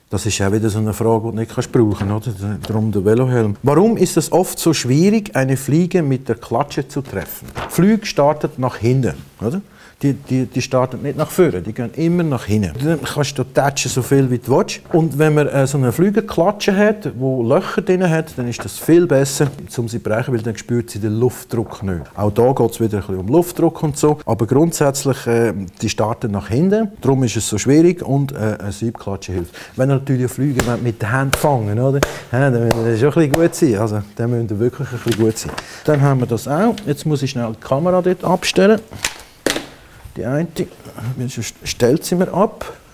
Das ist auch wieder so eine Frage, die du nicht brauchen kannst, oder? Darum der Velohelm. Warum ist es oft so schwierig, eine Fliege mit der Klatsche zu treffen? Flüge startet nach hinten, oder? Die starten nicht nach vorne, die gehen immer nach hinten. Dann kannst du touchen, so viel wie du willst. Und wenn man so eine Flügelklatsche hat, die Löcher drin hat, dann ist das viel besser, um sie zu brechen, weil dann spürt sie den Luftdruck nicht. Auch da geht es wieder ein bisschen um Luftdruck und so. Aber grundsätzlich, die starten nach hinten. Darum ist es so schwierig und eine Siebklatsche hilft. Wenn natürlich Flüge mit den Händen fangen, oder? Ja, dann müssen wir schon ein bisschen gut sein. Also, dann müssen wir wirklich ein bisschen gut sein. Dann haben wir das auch. Jetzt muss ich schnell die Kamera dort abstellen. Die eine stellt sie mir ab.